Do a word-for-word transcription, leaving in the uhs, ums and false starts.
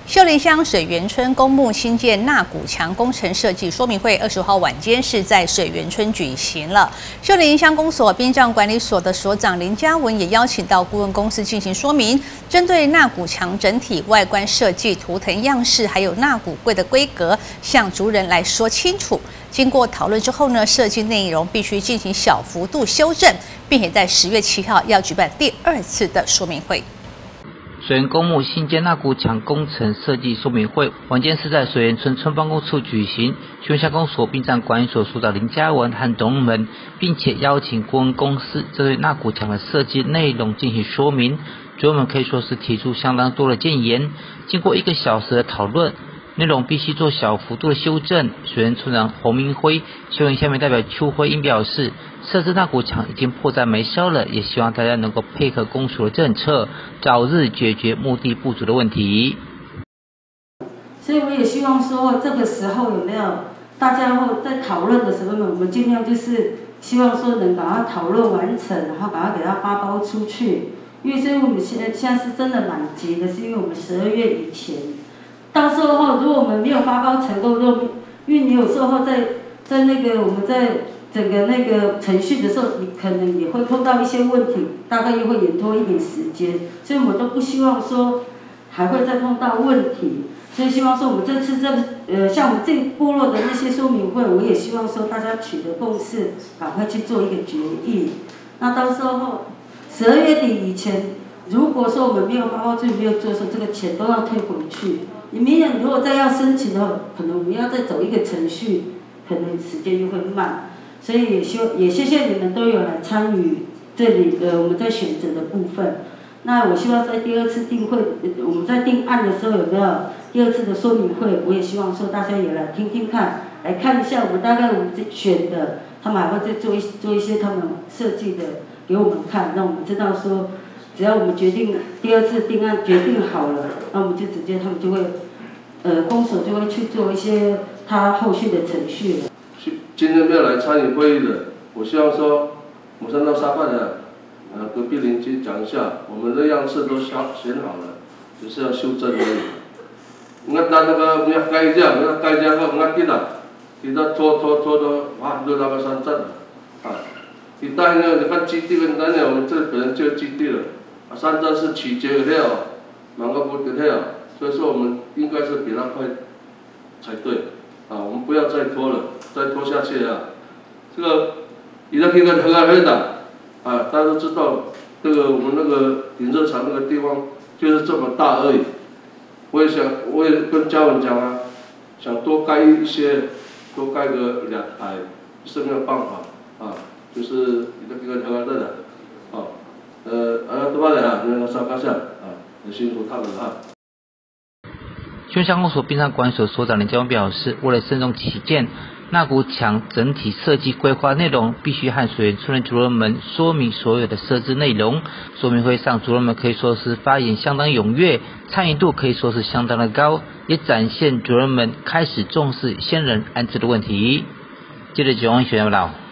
秀林乡水源村公墓新建纳古墙工程设计说明会，二十号晚间是在水源村举行了。秀林乡公所殡葬管理所的所长林嘉文也邀请到顾问公司进行说明，针对纳古墙整体外观设计、图腾样式，还有纳古柜的规格，向族人来说清楚。经过讨论之后呢，设计内容必须进行小幅度修正，并且在十月七号要举办第二次的说明会。 水源公墓新建纳古墙工程设计说明会，晚间是在水源村村办公处举行。秀林乡公所殡葬管理所所长林嘉文和董人们，并且邀请顾问公司针对纳古墙的设计内容进行说明。主任们可以说是提出相当多的建言。经过一个小时的讨论，内容必须做小幅度的修正。水源村长侯明辉、秀林乡民代表邱辉英表示，设置纳古墙已经迫在眉梢了，也希望大家能够配合公所的政策，早日解决墓地不足的问题。 所以我也希望说，这个时候有没有大家后在讨论的时候呢，我们尽量就是希望说能把它讨论完成，然后把它给它发包出去。因为所以我们现在现在是真的蛮急的，是因为我们十二月以前，到时候后如果我们没有发包成功，就因为你有时候在在那个我们在。 整个那个程序的时候，你可能也会碰到一些问题，大概又会延拖一点时间，所以我们都不希望说还会再碰到问题，所以希望说我们这次这呃像我们这部落的那些说明会，我也希望说大家取得共识，赶快去做一个决议。那到时候十二月底以前，如果说我们没有发包出去，没有做的时候，这个钱都要退回去。你明年如果再要申请的话，可能我们要再走一个程序，可能时间又会慢。 所以也希也谢谢你们都有来参与这里的我们在选择的部分。那我希望在第二次定会，我们在定案的时候有没有第二次的说明会？我也希望说大家也来听听看，来看一下我们大概我们选的，他们还会再做一做一些他们设计的给我们看，让我们知道说，只要我们决定第二次定案决定好了，那我们就直接他们就会，呃，公所就会去做一些他后续的程序了。 今天没有来参与会议的，我希望说，我上到沙发的，呃，隔壁邻居讲一下，我们的样式都选选好了，只是要修正而已。我咱那个要改价，要改价个我记得，记得拖拖拖到哇，都那个山镇，啊，你带呢，你看基地跟咱呢，我们这本身就基地了，啊，山镇是取决于了，哪个不得了，所以说我们应该是比他快才对。 啊，我们不要再拖了，再拖下去啊！这个，你那个很安全的，啊，大家都知道，这个我们那个停车场那个地方就是这么大而已。我也想，我也跟嘉文讲啊，想多盖一些，多盖个两台，是没有办法啊，就是你那个很安全的，啊，呃，啊，多少人啊？那个上高下啊，很辛苦他们啊。 秀林乡公所殡葬管理所所长林嘉文表示，为了慎重起见，纳古墙整体设计规划内容必须和水源村的族人们说明所有的设置内容。说明会上，族人们可以说是发言相当踊跃，参与度可以说是相当的高，也展现族人们开始重视先人安置的问题。接着，九王选报道。